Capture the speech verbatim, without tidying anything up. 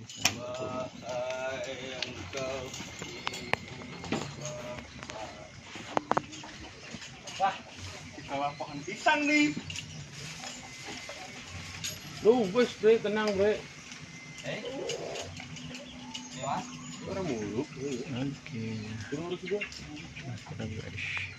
Wahai engkau ibu bapak. Wah, di bawah pohon pisang nih. Duh, bos, bre, tenang, bre. Eh, ya, Orang mulu. Oke. Turun juga. Nah, guys.